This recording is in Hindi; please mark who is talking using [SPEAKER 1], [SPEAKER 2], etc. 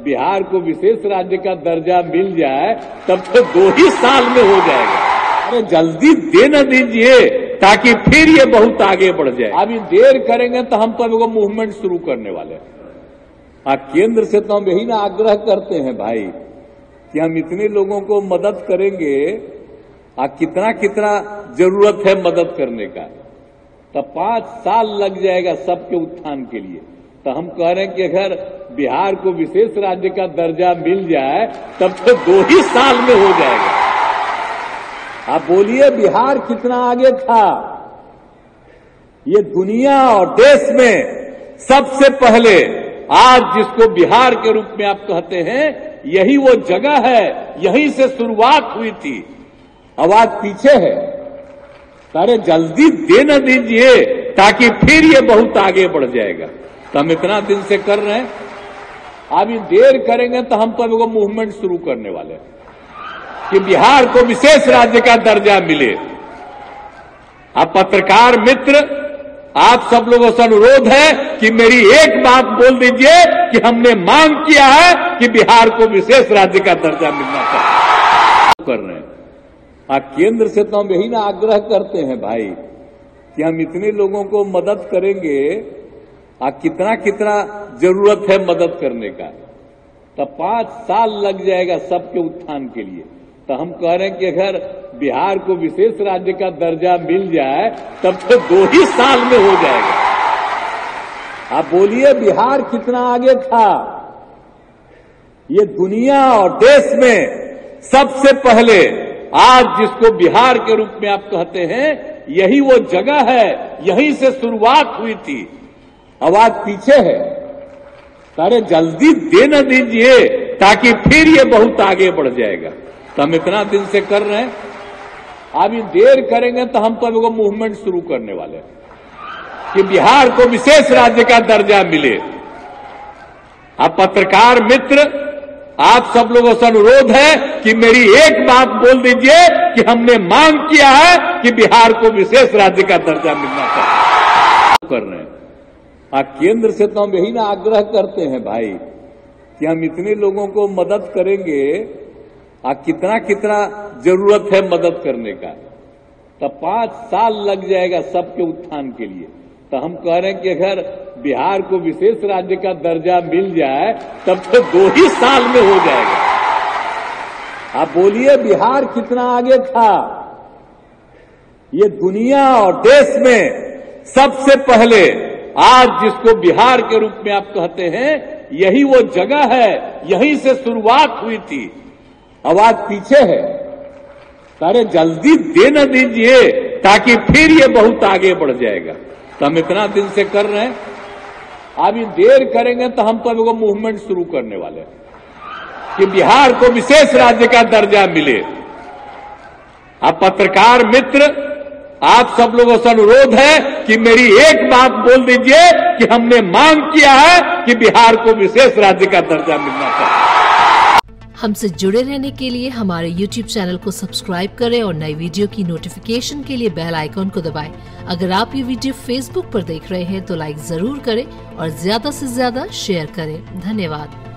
[SPEAKER 1] बिहार को विशेष राज्य का दर्जा मिल जाए तब तो 2 ही साल में हो जाएगा। अरे जल्दी दे न दीजिए ताकि फिर ये बहुत आगे बढ़ जाए। अभी देर करेंगे तो हम तो अभी मूवमेंट शुरू करने वाले हैं। केंद्र से तो हम यही ना आग्रह करते हैं भाई कि हम इतने लोगों को मदद करेंगे, कितना कितना जरूरत है मदद करने का, तो 5 साल लग जाएगा सबके उत्थान के लिए। तो हम कह रहे हैं कि अगर बिहार को विशेष राज्य का दर्जा मिल जाए तब तो 2 ही साल में हो जाएगा। आप बोलिए बिहार कितना आगे था। ये दुनिया और देश में सबसे पहले आज जिसको बिहार के रूप में आप कहते हैं, यही वो जगह है, यहीं से शुरुआत हुई थी। आवाज पीछे है, अरे जल्दी दे न दीजिए ताकि फिर ये बहुत आगे बढ़ जाएगा। तो हम इतना दिन से कर रहे हैं, अभी देर करेंगे तो हम तो अभी मूवमेंट शुरू करने वाले हैं कि बिहार को विशेष राज्य का दर्जा मिले। आप पत्रकार मित्र, आप सब लोगों से अनुरोध है कि मेरी एक बात बोल दीजिए कि हमने मांग किया है कि बिहार को विशेष राज्य का दर्जा मिलना चाहिए। कर रहे हैं केंद्र से तो हम यही ना आग्रह करते हैं भाई कि हम इतने लोगों को मदद करेंगे, कितना कितना जरूरत है मदद करने का, तो 5 साल लग जाएगा सबके उत्थान के लिए। तो हम कह रहे हैं कि अगर बिहार को विशेष राज्य का दर्जा मिल जाए तब तो 2 ही साल में हो जाएगा। आप बोलिए बिहार कितना आगे था। ये दुनिया और देश में सबसे पहले आज जिसको बिहार के रूप में आप कहते हैं, यही वो जगह है, यहीं से शुरुआत हुई थी। आवाज पीछे है, अरे जल्दी दे न दीजिए ताकि फिर ये बहुत आगे बढ़ जाएगा। तो हम इतना दिन से कर रहे हैं, अभी देर करेंगे तो हम तो अभी मूवमेंट शुरू करने वाले हैं कि बिहार को विशेष राज्य का दर्जा मिले। आप पत्रकार मित्र, आप सब लोगों से अनुरोध है कि मेरी एक बात बोल दीजिए कि हमने मांग किया है कि बिहार को विशेष राज्य का दर्जा मिलना चाहिए। कर रहे हैं केंद्र से तो हम यही ना आग्रह करते हैं भाई कि हम इतने लोगों को मदद करेंगे, कितना कितना जरूरत है मदद करने का, तो 5 साल लग जाएगा सबके उत्थान के लिए। तो हम कह रहे हैं कि अगर बिहार को विशेष राज्य का दर्जा मिल जाए तब तो 2 ही साल में हो जाएगा। आप बोलिए बिहार कितना आगे था। ये दुनिया और देश में सबसे पहले आज जिसको बिहार के रूप में आप कहते हैं, यही वो जगह है, यहीं से शुरुआत हुई थी। आवाज पीछे है, अरे जल्दी दे न दीजिए ताकि फिर ये बहुत आगे बढ़ जाएगा। तो हम इतना दिन से कर रहे हैं, अभी देर करेंगे तो हम तो अभी मूवमेंट शुरू करने वाले हैं कि बिहार को विशेष राज्य का दर्जा मिले। आप पत्रकार मित्र, आप सब लोगों से अनुरोध है कि मेरी एक बात बोल दीजिए कि हमने मांग किया है कि बिहार को विशेष राज्य का दर्जा मिलना चाहिए।
[SPEAKER 2] हमसे जुड़े रहने के लिए हमारे YouTube चैनल को सब्सक्राइब करें और नई वीडियो की नोटिफिकेशन के लिए बेल आइकॉन को दबाएं। अगर आप ये वीडियो Facebook पर देख रहे हैं तो लाइक जरूर करें और ज्यादा से ज्यादा शेयर करें। धन्यवाद।